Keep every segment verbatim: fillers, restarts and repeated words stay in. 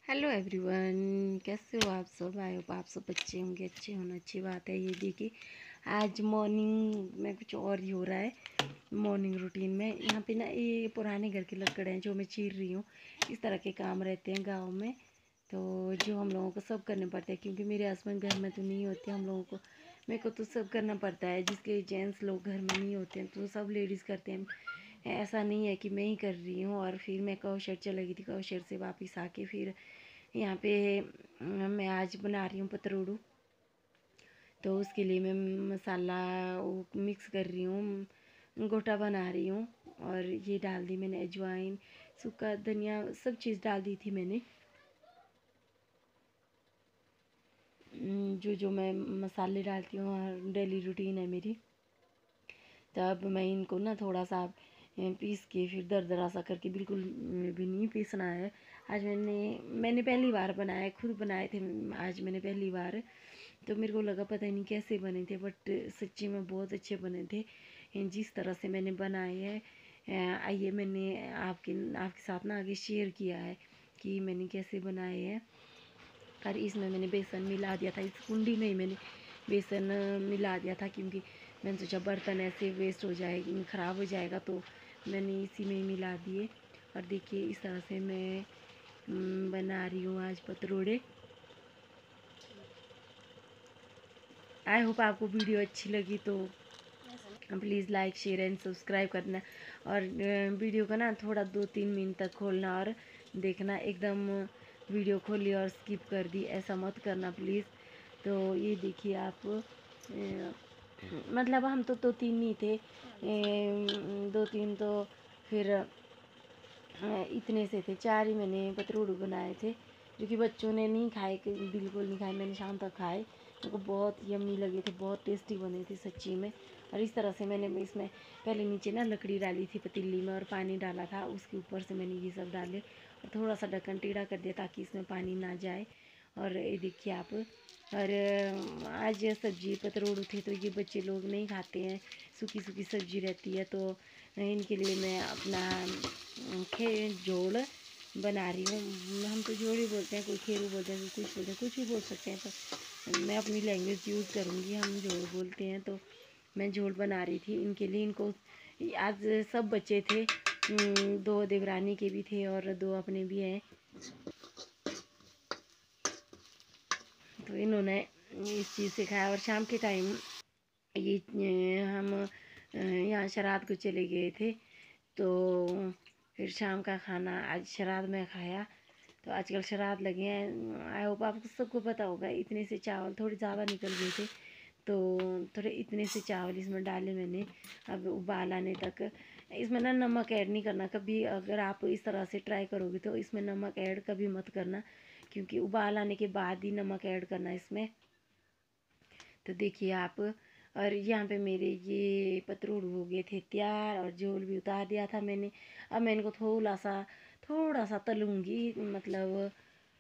Hello everyone, कैसे हो आप सब। आई होप आप सब अच्छे होंगे। अच्छे होना अच्छी बात है। ये देखिए, आज मॉर्निंग में कुछ और ही हो रहा है। मॉर्निंग रूटीन में यहाँ पे ना ये पुराने घर के लकड़ हैं जो मैं चीर रही हूँ। इस तरह के काम रहते हैं गांव में, तो जो हम लोगों को सब करने पड़ते हैं क्योंकि मेरे हस्बैंड घर में तो नहीं होते। हम लोगों को मेरे को तो सब करना पड़ता है। जिसके जेंट्स लोग घर में नहीं होते हैं तो सब लेडीज़ करते हैं। ऐसा नहीं है कि मैं ही कर रही हूँ। और फिर मैं कौशर चली गई थी, कौशर से वापस आके फिर यहाँ पे मैं आज बना रही हूँ पतरोड़ू। तो उसके लिए मैं मसाला वो मिक्स कर रही हूँ, गोटा बना रही हूँ। और ये डाल दी मैंने अजवाइन, सूखा धनिया, सब चीज़ डाल दी थी मैंने, जो जो मैं मसाले डालती हूँ डेली रूटीन है मेरी। तब मैं इनको ना थोड़ा सा पीस के फिर दरदरा सा करके, बिल्कुल भी नहीं पीसना है। आज मैंने मैंने पहली बार बनाया, खुद बनाए थे आज मैंने पहली बार। तो मेरे को लगा पता नहीं कैसे बने थे, बट सच्ची में बहुत अच्छे बने थे जिस तरह से मैंने बनाए हैं। आइए मैंने आपके आपके साथ ना आगे शेयर किया है कि मैंने कैसे बनाए हैं। और इसमें मैंने बेसन मिला दिया था, इस कुंडी में ही मैंने बेसन मिला दिया था क्योंकि मैंने सोचा बर्तन ऐसे वेस्ट हो जाएगी, ख़राब हो जाएगा, तो मैंने इसी में ही मिला दिए। और देखिए इस तरह से मैं बना रही हूँ आज पतरोड़े। आई होप आपको वीडियो अच्छी लगी तो please like share and subscribe करना। और वीडियो को ना थोड़ा दो तीन मिनट तक खोलना और देखना। एकदम वीडियो खोली और स्किप कर दी, ऐसा मत करना प्लीज़। तो ये देखिए आप, ए, मतलब हम तो दो तीन नहीं थे, ए, दो तीन तो फिर इतने से थे, चार ही मैंने पतरोड़ू बनाए थे जो कि बच्चों ने नहीं खाए, बिल्कुल नहीं खाए। मैंने शाम तक खाए, उनको बहुत यम्मी लगे थे, बहुत टेस्टी बने थे सच्ची में। और इस तरह से मैंने इसमें पहले नीचे ना लकड़ी डाली थी पतीली में और पानी डाला था, उसके ऊपर से मैंने ये सब डाले और थोड़ा सा ढक्कन टेढ़ा कर दिया ताकि इसमें पानी ना जाए। और ये देखिए आप, और आज सब्जी पतरोड़ू थे तो ये बच्चे लोग नहीं खाते हैं, सूखी सूखी सब्जी रहती है, तो इनके लिए मैं अपना खे झोल बना रही हूँ। हम तो झोल ही बोलते हैं, कोई खेरू बोलते हैं, कोई कुछ बोलते हैं, कुछ भी बोल सकते हैं, तो मैं अपनी लैंग्वेज यूज़ करूँगी। हम झोल बोलते हैं, तो मैं झोल बना रही थी इनके लिए। इनको आज सब बच्चे थे, दो देवरानी के भी थे और दो अपने भी हैं, तो इन्होंने इस चीज़ से खाया। और शाम के टाइम ये हम यहाँ श्राद्ध को चले गए थे, तो फिर शाम का खाना आज श्राद्ध में खाया। तो आजकल श्राद्ध लगे हैं, आई होप आपको सबको पता होगा। इतने से चावल थोड़े ज़्यादा निकल गए थे, तो थोड़े इतने से चावल इसमें डाले मैंने। अब उबाल आने तक इसमें ना नमक ऐड नहीं करना कभी। अगर आप इस तरह से ट्राई करोगे तो इसमें नमक ऐड कभी मत करना, क्योंकि उबाल आने के बाद ही नमक ऐड करना इसमें। तो देखिए आप, और यहाँ पे मेरे ये पतरोड़ू हो गए थे तैयार और झोल भी उतार दिया था मैंने। अब मैं इनको थोड़ा सा थोड़ा सा तलूँगी, मतलब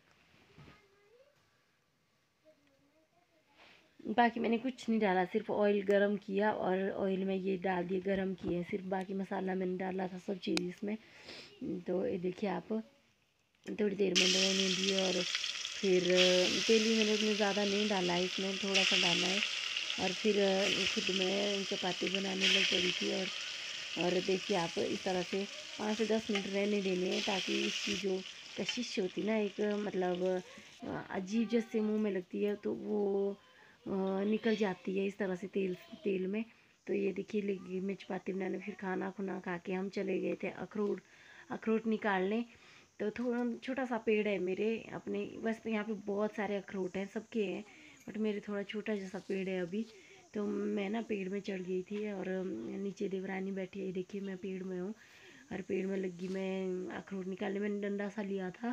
बाकी मैंने कुछ नहीं डाला, सिर्फ ऑयल गरम किया और ऑयल में ये डाल दिए, गरम किए सिर्फ। बाकी मसाला मैंने डाला था सब चीज़ इसमें। तो ये देखिए आप, थोड़ी देर में मैंने दी और फिर तेल भी मैंने उतनी ज़्यादा नहीं डाला है, इसमें थोड़ा सा डाला है। और फिर खुद मैं चपाती बनाने लग पड़ी थी। और और देखिए आप, इस तरह से पाँच से दस मिनट रहने देने हैं ताकि इसकी जो कशिश होती है ना, एक मतलब अजीब जैसे मुंह में लगती है, तो वो निकल जाती है इस तरह से तेल तेल में। तो ये देखिए लगी मैं चपाती बनाने। फिर खाना खुना खा के हम चले गए थे अखरोट अखरोट निकालने। तो थोड़ा छोटा सा पेड़ है मेरे अपने, बस यहाँ पे बहुत सारे अखरोट हैं, सबके हैं, बट मेरे थोड़ा छोटा जैसा पेड़ है अभी। तो मैं ना पेड़ में चढ़ गई थी और नीचे देवरानी बैठी है, देखिए मैं पेड़ में हूँ और पेड़ में लगी मैं अखरोट निकालने। मैंने डंडा सा लिया था,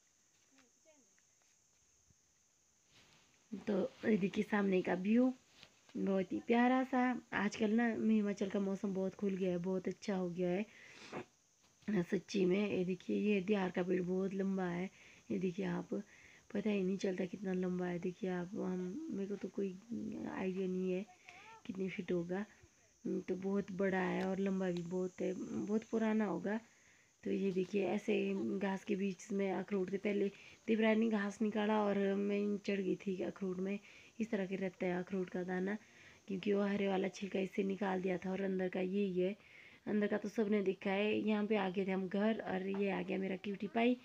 तो देखिए सामने का व्यू बहुत ही प्यारा सा। आजकल ना हिमाचल का मौसम बहुत खुल गया है, बहुत अच्छा हो गया है सच्ची में। ये देखिए ये दियार का पेड़ बहुत लंबा है, ये देखिए आप, पता ही नहीं चलता कितना लंबा है। देखिए आप, हम मेरे को तो कोई आइडिया नहीं है कितनी फिट होगा, तो बहुत बड़ा है और लंबा भी बहुत है, बहुत पुराना होगा। तो ये देखिए ऐसे घास के बीच में अखरोट थे। पहले देवरानी घास निकाला और मैं चढ़ गई थी अखरोट में। इस तरह के रहता है अखरोट का दाना, क्योंकि वो हरे वाला छिलका इससे निकाल दिया था और अंदर का यही है। अंदर का तो सबने देखा है। यहाँ पे आ गए थे हम घर और ये आ गया मेरा क्यूटी पाई।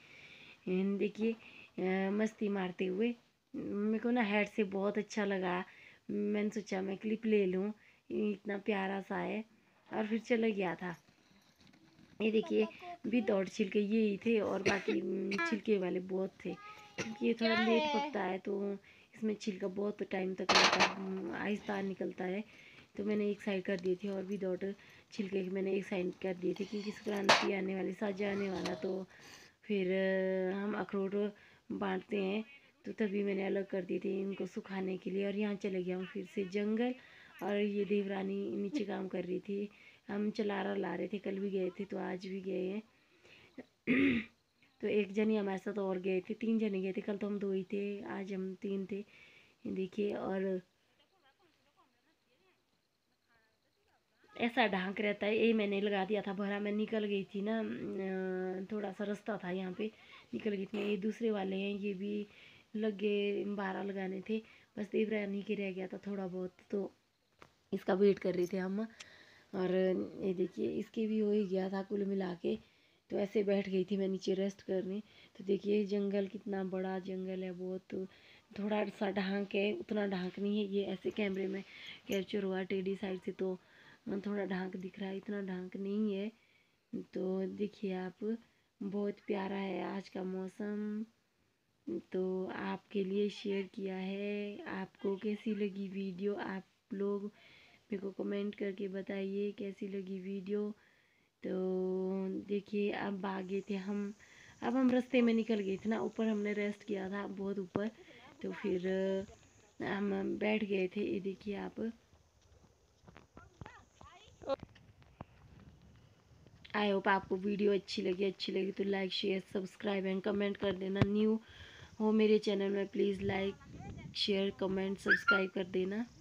देखिए मस्ती मारते हुए। मेरे को ना हेड से बहुत अच्छा लगा। मैंने सोचा मैं क्लिप ले लूँ, इतना प्यारा सा है, और फिर चला गया था। ये देखिए विदाउट छिलके ये ही थे और बाकी छिलके वाले बहुत थे, क्योंकि ये थोड़ा लेट पकता है तो इसमें छिलका बहुत टाइम तक रहता है, आहिस्ता निकलता है। तो मैंने एक साइड कर दिए थे और विदाउट छिलके के मैंने एक साइड कर दिए थे, क्योंकि संक्रांति आने वाली, साजा आने वाला, तो फिर हम अखरोट बांटते हैं, तो तभी मैंने अलग कर दिए थे इनको सुखाने के लिए। और यहाँ चले गया हूँ फिर से जंगल, और ये देवरानी नीचे काम कर रही थी। हम चलारा ला रहे थे, कल भी गए थे तो आज भी गए हैं। तो एक जनी हमारे साथ और गए थे, तीन जने गए थे। कल तो हम दो ही थे, आज हम तीन थे। देखिए, और ऐसा ढांक रहता है, ये मैंने लगा दिया था भरा। मैं निकल गई थी ना, थोड़ा सा रास्ता था यहाँ पे, निकल गई थी। ये दूसरे वाले हैं, ये भी लगे, बारह लगाने थे, बस देवरानी के रह गया था थोड़ा बहुत, तो इसका वेट कर रहे थे हम। और ये देखिए इसके भी हो ही गया था कुल मिला के। तो ऐसे बैठ गई थी मैं नीचे रेस्ट करने। तो देखिए जंगल कितना बड़ा जंगल है, बहुत थोड़ा सा ढांक है, उतना ढांक नहीं है। ये ऐसे कैमरे में कैप्चर हुआ टेढ़ी साइड से, तो थोड़ा ढांक दिख रहा है, इतना ढांक नहीं है। तो देखिए आप, बहुत प्यारा है आज का मौसम। तो आपके लिए शेयर किया है। आपको कैसी लगी वीडियो? आप लोग मेरे को कमेंट करके बताइए कैसी लगी वीडियो। तो देखिए अब आगे थे हम, अब हम रास्ते में निकल गए थे ना, ऊपर हमने रेस्ट किया था बहुत ऊपर, तो फिर हम बैठ गए थे। ये देखिए आप, आई होप आपको वीडियो अच्छी लगी। अच्छी लगी तो like share subscribe and comment कर देना। न्यू हो मेरे चैनल में, please like share comment subscribe कर देना।